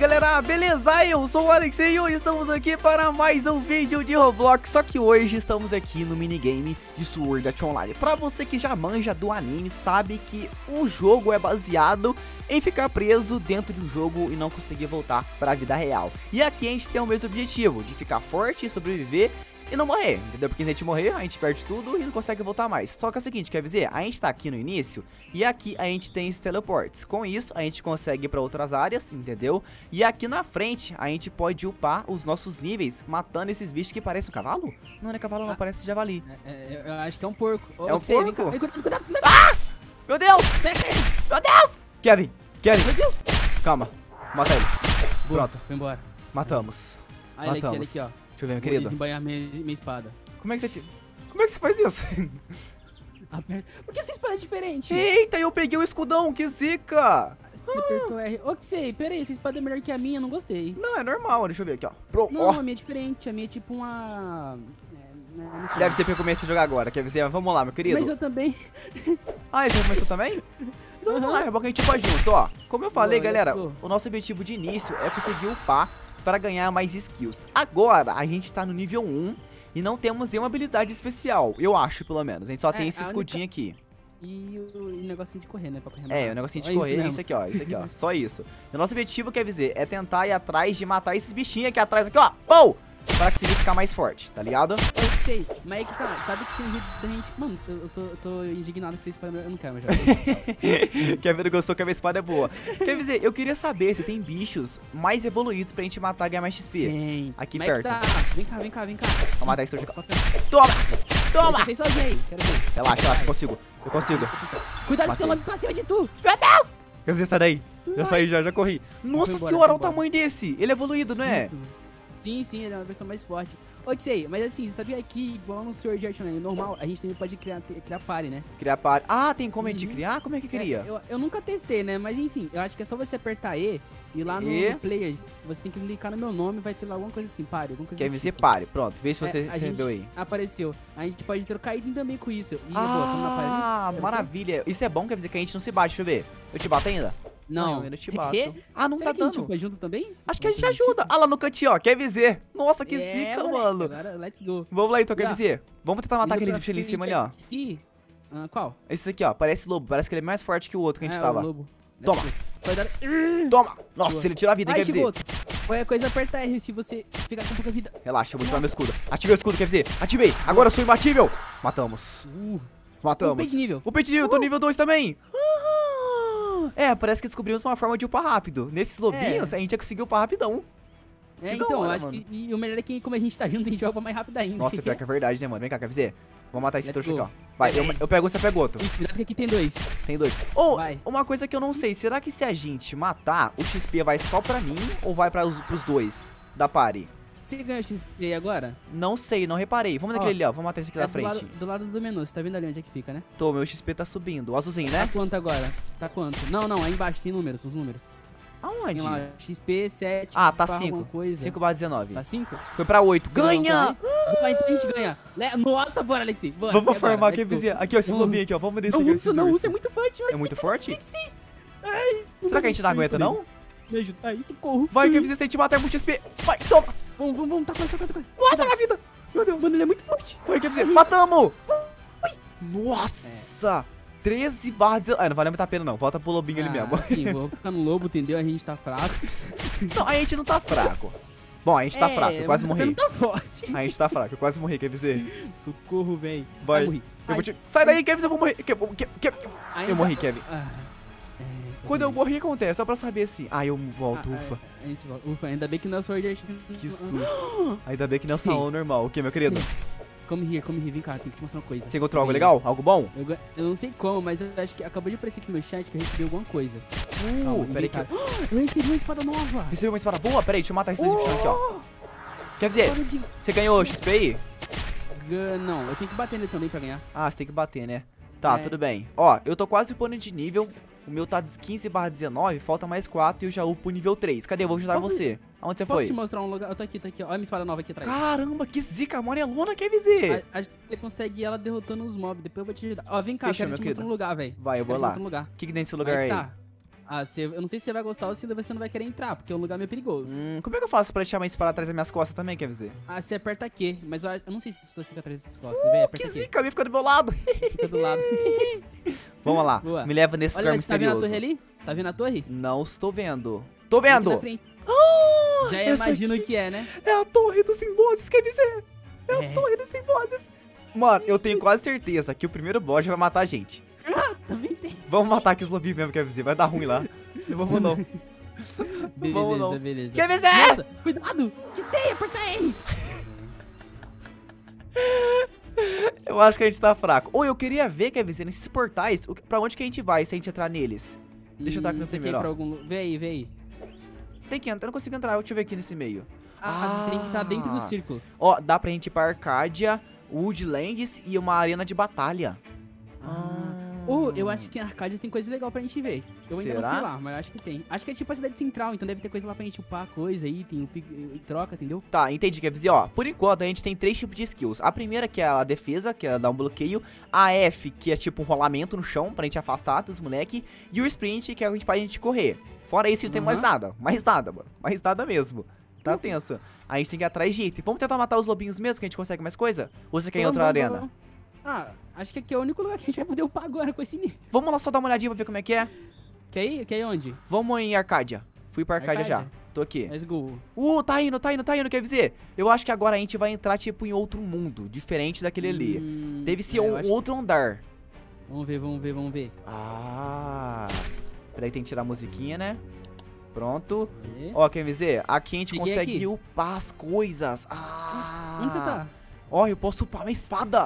galera, beleza? Eu sou o Alex e hoje estamos aqui para mais um vídeo de Roblox. Só que hoje estamos aqui no minigame de Sword Art Online. Pra você que já manja do anime, sabe que o jogo é baseado em ficar preso dentro de um jogo e não conseguir voltar para a vida real. E aqui a gente tem o mesmo objetivo, de ficar forte, sobreviver e não morrer, entendeu? Porque se a gente morrer, a gente perde tudo e não consegue voltar mais. Só que é o seguinte, quer dizer, a gente tá aqui no início e aqui a gente tem esses teleportes. Com isso, a gente consegue ir pra outras áreas, entendeu? E aqui na frente, a gente pode upar os nossos níveis, matando esses bichos que parecem um cavalo. Não é cavalo não, parece javali. Eu acho que é um porco. É um porco? Cuidado. Ah! Meu Deus! Meu Deus! Kevin! Meu Deus! Calma, mata ele. Boa, Pronto, foi embora. matamos. Aí, Alex, olha Matamos. aqui, ó. Deixa eu ver, meu Vou querido. desembanhar minha espada. Como é que você faz isso? Por que essa espada é diferente? Eita, eu peguei o escudão, que zica! Você apertou R. Ô, que sei, pera aí, essa espada é melhor que a minha, eu não gostei. Não, é normal, deixa eu ver aqui, ó. Não, Ó, a minha é diferente, a minha é tipo uma... não sei. deve ser porque eu comecei a jogar agora, quer dizer, vamos lá, meu querido. Mas eu também. Ah, você começou também? Então vamos lá, é bom que a gente vai junto, ó. Como eu falei, Boa, galera, let's go. o nosso objetivo de início é conseguir upar para ganhar mais skills. Agora, a gente tá no nível 1 e não temos nenhuma habilidade especial, eu acho, pelo menos. A gente só tem esse a escudinho aqui. E o negocinho de correr, né? Pra correr mais É, o rápido. negocinho de Olha correr é mesmo. isso aqui, ó, só isso. E o nosso objetivo, quer dizer, é tentar ir atrás de matar esses bichinhos aqui atrás, aqui, ó, pou! Para conseguir ficar mais forte, tá ligado? Eu sei, mas é que tá, sabe que tem um jeito da gente... Mano, eu tô indignado com vocês, eu não quero mais jogar. Quer ver que eu sou que a minha espada é boa. Quer dizer, eu queria saber se tem bichos mais evoluídos pra gente matar e ganhar mais XP. Tem. Aqui Mas é que perto. tá. Vem cá. Vamos matar esse trouxa. Toma! Toma! Você fez sozinho aí, quero ver. Relaxa, eu consigo. Cuidado que Matei. tem lobo pra cima de tu. Meu Deus! Quer dizer, sai daí. Já saí, já corri. Nossa embora, senhora, olha foi o embora. tamanho desse. Ele é evoluído, não é? Sim, ele é uma versão mais forte. Ô, que sei, mas assim, você sabia que igual no Sword Art Online normal, a gente também pode criar party, né? Criar par. Ah, tem como a gente criar? Como é que cria? Eu nunca testei, né? Mas enfim, eu acho que é só você apertar E e lá no E? Players, você tem que clicar no meu nome, vai ter lá alguma coisa assim, party, alguma coisa Quer do dizer, tipo. pare. Pronto, vê se você A recebeu aí. gente apareceu. A gente pode trocar item também com isso. E, boa, vamos na party. Ah, Quer maravilha. Isso é bom, quer dizer que a gente não se bate, deixa eu ver. Eu te bato ainda? Não. eu ainda te bato. Ah, não Será tá que a gente dando. upa junto também? Acho que a gente ajuda. Ah, lá no cantinho, ó. Quer dizer. Nossa, que É, zica, moleque, mano. Agora, let's go. Vamos lá então, quer Já. dizer. Vamos tentar matar Indo aquele pra bicho ali em cima ali, frente ó. aqui. Qual? Esse aqui, ó. Parece lobo. Parece que ele é mais forte que o outro que a gente O tava. lobo. Toma. Let's go. Vai dar... Toma. Nossa, Boa. ele tirou a vida, hein, Ai, quer dizer. Chiboto. Qualquer coisa aperta R se você ficar com pouca vida. Relaxa, eu vou ativar meu escudo. Ativei o escudo, quer dizer. Ativei. Agora eu sou imbatível. Matamos. Matamos. Upei de nível. O nível, eu tô nível 2 também. É, parece que descobrimos uma forma de upar rápido. Nesses lobinhos, a gente já conseguiu upar rapidão. É, Que da então, eu hora, acho mano. que... E o melhor é que como a gente tá junto, a gente joga mais rápido ainda. Nossa, pior que é verdade, né, mano? Vem cá, quer dizer. Vamos matar esse Let's trouxa go. aqui, ó. Vai, eu pego um, você pega outro. Ih, cuidado que aqui tem dois. Tem dois. Ou, Vai. uma coisa que eu não sei, será que se a gente matar, o XP vai só pra mim ou vai pros dois da party? Você ganha XP agora? Não sei, não reparei. Vamos Ó, naquele ali, ó. Vamos matar esse aqui da do frente. lado do menu, você tá vendo ali onde é que fica, né? Tô, meu XP tá subindo. O azulzinho, né? Tá quanto agora? Tá quanto? Não, aí embaixo tem números, os números. Aonde? Tem lá, XP 7. Ah, tá barra 5. alguma coisa. 5/19. Tá 5? Foi pra 8. Ganha! Vai, então a gente ganha. Nossa, bora, Alexei. Bora. Vamos e formar agora? aqui, Let's go. vizinha. Aqui, ó, esse Vamos. lobinho aqui, ó. Vamos nesse Não aqui. usa, não usa, é muito forte. É muito forte? Sim. Será que a gente não aguenta, não? Me ajuda. Aí, socorro. Vai, que vizinha, se a gente matar é muito XP. Vai, toma. Vamos, tá quase. Nossa, minha vida. Meu Deus. Mano, ele é muito forte. Foi, que vizinha. Matamos. Nossa. 13/19. Ah, não vale muito a pena, não. Volta pro lobinho ali mesmo. Sim, vou ficar no lobo, entendeu? A gente tá fraco. Não, a gente não tá fraco. Bom, a gente tá fraco, eu quase mas morri. não tá forte. A gente tá fraco, eu quase morri, quer dizer. Socorro, velho. Vai. Morri. Eu vou te... Sai daí, Kevin, eu vou morrer. Eu morri, Kevin. Quando eu morri, o que acontece? Só pra saber assim. Ah, eu volto, ufa. A gente volta. Ufa, ainda bem que não é Sword Art. Que susto. Ainda bem que não é o Sim. salão normal. O que, meu querido? Come here, vem cá, tem que te mostrar uma coisa. Você encontrou algo legal? Algo bom? Eu não sei como, mas eu acho que acabou de aparecer aqui no meu chat que eu recebi alguma coisa. Peraí que... Eu recebi uma espada nova. Recebeu uma espada boa? Peraí, deixa eu matar esses dois bichos aqui, ó. Quer dizer, você ganhou XP aí? Não, eu tenho que bater nele também pra ganhar. Ah, você tem que bater, né? Tá, É. tudo bem. Ó, eu tô quase upando de nível. O meu tá de 15/19, falta mais 4 e eu já upo nível 3. Cadê? Eu vou ajudar Posso- você. Aonde você Posso foi? te mostrar um lugar? Eu tô aqui, ó. Olha a minha espada nova aqui atrás. Caramba, que zica, amarelona, quer dizer? Acho que você consegue ela derrotando os mobs. Depois eu vou te ajudar. Ó, vem cá, Fechou, quero meu te mostrar querido. um lugar, velho. Vai, eu vou lá. Um lugar. O que que tem nesse lugar aí? Tá. Ah, eu não sei se você vai gostar ou se você não vai querer entrar, porque é um lugar meio perigoso. Como é que eu faço pra deixar uma espada atrás das minhas costas também, quer dizer? Ah, você aperta Q, mas eu não sei se isso fica atrás das costas. Vem, aperta Que Q. zica, a minha fica do meu lado. Fica do lado. Vamos lá, Boa. me leva nesse lugar Olha, você tá vendo a misterioso. torre ali? Tá vendo a torre? Não estou vendo. Tô Aqui vendo! na frente. Já essa imagino o aqui que é, né? É a torre dos Simboses, quer dizer? É a É. torre dos Simboses. Mano, eu tenho quase certeza que o primeiro boss já vai matar a gente. Também tem. Vamos matar aqui os lobinhos mesmo, quer dizer? Vai dar ruim lá. Não vamos não. Vamos não. Beleza. Quer dizer? Nossa, cuidado! Que sei, aperta R! Eu acho que a gente tá fraco. Ou eu queria ver, quer dizer, nesses portais, pra onde que a gente vai se a gente entrar neles? Deixa eu entrar aqui no Você quer ir primeiro, pra ó. algum... Vem aí. Tem que entrar, eu não consigo entrar, deixa eu ver aqui nesse meio. Ah, você tem que estar dentro do círculo. Ó, dá pra gente ir pra Arcadia, Woodlands e uma arena de batalha. Eu acho que em Arcadia tem coisa legal pra gente ver. Eu ainda não Será? fui lá, mas eu acho que tem. Acho que é tipo a cidade central, então deve ter coisa lá pra gente upar coisa aí, tem troca, entendeu? Tá, entendi, quer dizer, ó, por enquanto a gente tem 3 tipos de skills. A primeira que é a defesa, que é dar um bloqueio. A F, que é tipo um rolamento no chão, pra gente afastar dos moleque. E o sprint, que é o que a gente faz a gente correr. Fora isso, não tem mais nada, mano. Mais nada mesmo. Tá tenso. A gente tem que ir atrás de item. Vamos tentar matar os lobinhos mesmo, que a gente consegue mais coisa? Ou você quer ir em outra arena? Ah, acho que aqui é o único lugar que a gente vai poder upar agora com esse nível. Vamos lá só dar uma olhadinha pra ver como é que é. Quer ir onde? Vamos em Arcadia. Fui pra Arcadia já. Arcadia? Tô aqui. Let's go. Tá indo, quer dizer? Eu acho que agora a gente vai entrar, tipo, em outro mundo, diferente daquele ali. Deve ser um outro andar. Vamos ver. Ah. Peraí, tem que tirar a musiquinha, né? Pronto. E? Ó, quer dizer? Aqui a gente Cheguei consegue aqui. upar as coisas. Ah. Onde você tá? Ó, eu posso upar minha espada.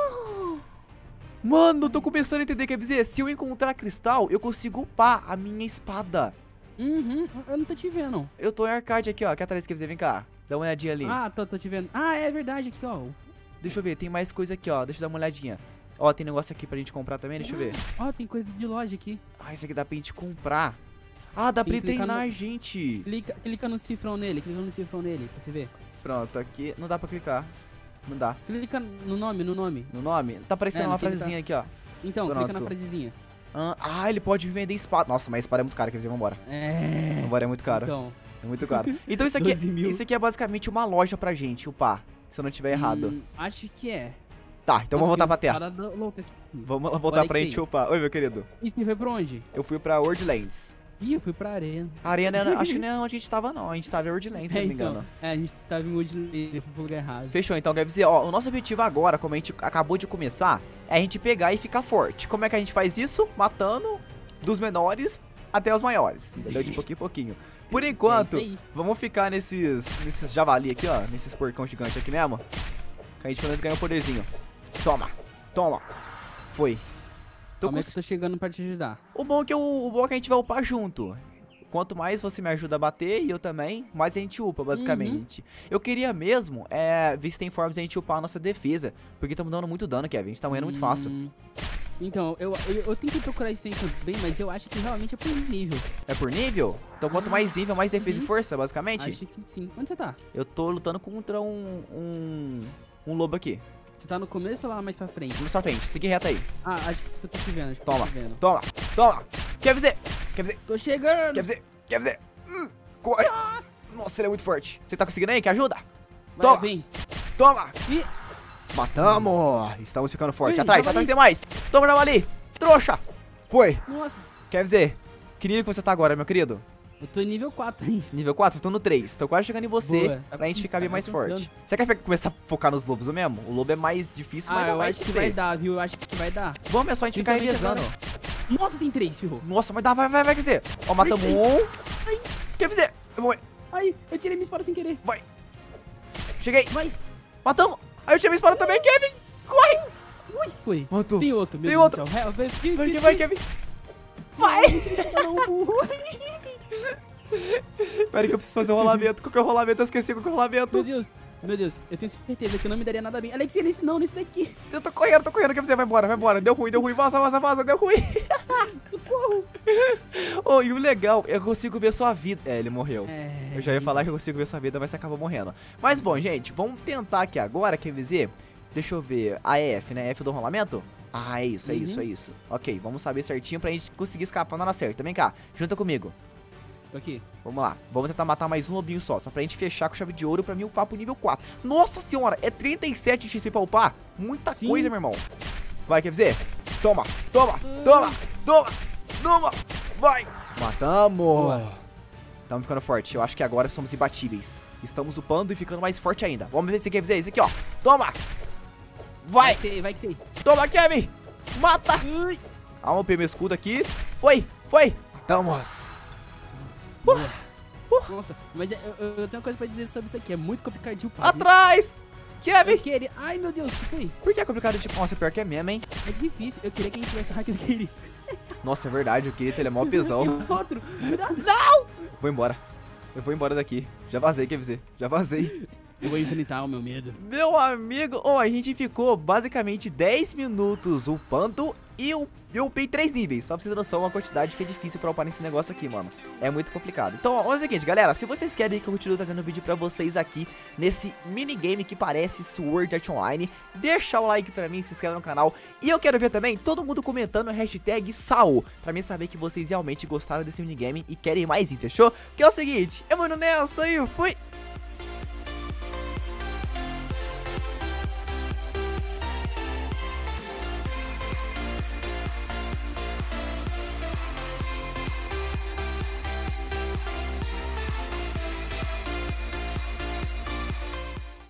Mano, eu tô começando a entender, quer dizer, se eu encontrar cristal, eu consigo upar a minha espada. Eu não tô te vendo. Eu tô em Arcadia aqui, ó. Aqui atrás, quer dizer, vem cá. Dá uma olhadinha ali. Ah, tô te vendo. Ah, é verdade, aqui, ó. Deixa eu ver, tem mais coisa aqui, ó. Deixa eu dar uma olhadinha. Ó, tem negócio aqui pra gente comprar também, deixa eu ver. Ó, tem coisa de loja aqui. Ah, isso aqui dá pra gente comprar. Ah, dá pra Tem ele que clicar treinar a no- gente. Clica no cifrão nele, pra você ver. Pronto, aqui não dá pra clicar. Não dá. Clica no nome. No nome? Tá aparecendo É, uma no que ele frasezinha aqui, ó. Então, clica na Pronto. frasezinha. Ah, ele pode vender espada. Nossa, mas espada é muito caro, quer dizer, vambora. É. Vambora, é muito caro. Então, É muito caro. Então isso aqui, 12 mil. isso aqui é basicamente uma loja pra gente upar. Se eu não tiver errado. Acho que é. Tá, então vamos voltar pra terra. Louca aqui. Vamos lá voltar Olha pra que gente sim. upar. Oi, meu querido. E você foi pra onde? Eu fui pra Wordlands. Ih, eu fui pra arena. A arena, acho que não é onde a gente tava, não. A gente tava em Wordlands, se eu não me engano. A gente tava em Woodland, eu fui pro lugar errado. Fechou, então quer dizer, ó, o nosso objetivo agora, como a gente acabou de começar, é a gente pegar e ficar forte. Como é que a gente faz isso? Matando dos menores até os maiores, entendeu? De pouquinho em pouquinho. Por enquanto, É isso aí. vamos ficar nesses javali aqui, ó, nesses porcão gigantes aqui mesmo. Que a gente pelo menos ganha um poderzinho. Toma, foi. Tô Como com... é que eu tô chegando pra te ajudar? O bom é que a gente vai upar junto. Quanto mais você me ajuda a bater e eu também, mais a gente upa, basicamente. Eu queria mesmo ver se tem formas de a gente upar a nossa defesa. Porque estamos dando muito dano, Kevin. A gente tá ganhando muito fácil. Então, eu tentei procurar isso aí também, mas eu acho que realmente é por nível. É por nível? Então quanto mais nível, mais defesa e força, basicamente? Acho que sim. Onde você tá? Eu tô lutando contra um lobo aqui. Você tá no começo ou lá mais pra frente? Na sua frente, segue reto aí. Ah, acho que eu tô te vendo. Toma, Tô te vendo. toma. Quer dizer, Tô chegando! quer dizer. Corre. Nossa, ele é muito forte. Você tá conseguindo aí? Que ajuda? Vai, Toma. vem. Toma. Ih. Matamos. Estamos ficando forte. Ih, Atrás javali. tem mais. Toma, javali. Trouxa. Foi. Nossa, Quer dizer, que nível que você tá agora, meu querido? eu tô em nível 4 aí. Nível 4? Eu tô no 3. Tô quase chegando em você. Boa. Pra gente ficar bem Tá mais avançando. forte. Você quer começar a focar nos lobos mesmo? O lobo é mais difícil, mas Ah, não eu vai acho que ser. vai dar, viu? Eu acho que vai dar. Vamos, é só a gente ficar Principalmente revezando. Nossa, tem 3, ferrou. Nossa, mas dá, vai, quer dizer. Ó, matamos Ai, um. Quer dizer, eu vou... Ai, eu tirei minha espada sem querer. Cheguei. Vai. Matamos. Aí eu tirei minha espada também, Kevin. Corre. Ui, foi. Matou. Tem outro, meu Tem Deus outro. do céu. Vai, Kevin. Vai. Não, Pera aí que eu preciso fazer um rolamento. Qual que é o rolamento? Eu esqueci qual que é o rolamento. Meu Deus, eu tenho certeza que eu não me daria nada bem. Alex, nesse não, nesse daqui. Eu tô correndo, quer dizer, vai embora. Deu ruim, vaza, deu ruim. Socorro. Oh, e o legal, eu consigo ver sua vida. É, ele morreu. É. Eu já ia falar que eu consigo ver sua vida, mas você acabou morrendo. Mas bom, gente, vamos tentar aqui agora, quer dizer, deixa eu ver, a F, né? F do rolamento? Ah, é isso, é isso, é isso. Ok, vamos saber certinho pra gente conseguir escapar na hora certa. Vem cá, junta comigo. Tô aqui. Vamos lá, vamos tentar matar mais um lobinho só pra gente fechar com chave de ouro pra mim upar pro nível 4. Nossa senhora, é 37 XP pra upar? Muita coisa, meu irmão. Vai, quer dizer? Toma, toma, toma, toma, toma, vai. Matamos. Estamos ficando forte, eu acho que agora somos imbatíveis. Estamos upando e ficando mais forte ainda. Vamos ver se quer dizer isso aqui, ó. Toma. Vai. Vai que sei. Toma, Kevin. Mata. Ah, upei meu escudo aqui. Foi, foi. Matamos. Nossa, mas eu tenho uma coisa pra dizer sobre isso aqui. É muito complicado de upar. Atrás. Kevin. Ai, meu Deus, o que foi? Por que é complicado de... Nossa, pior que é mesmo, hein? É difícil. Eu queria que a gente tivesse o hack do Kirito. Nossa, é verdade. O Kirito, ele é mó pesão. Outro. Cuidado. Não. Vou embora. Eu vou embora daqui. Já vazei, quer dizer. Já vazei. Eu vou enfrentar o meu medo. Meu amigo, a gente ficou basicamente 10 minutos upando e eu upei 3 níveis. Só pra vocês terem noção, uma quantidade que é difícil pra upar nesse negócio aqui, mano. É muito complicado. Então, ó, é o seguinte, galera. Se vocês querem que eu continue trazendo vídeo pra vocês aqui nesse minigame que parece Sword Art Online, deixa o like pra mim, se inscreve no canal. E eu quero ver também todo mundo comentando a hashtag SAO, pra mim saber que vocês realmente gostaram desse minigame e querem mais, fechou? Que é o seguinte, eu vou indo nessa e fui!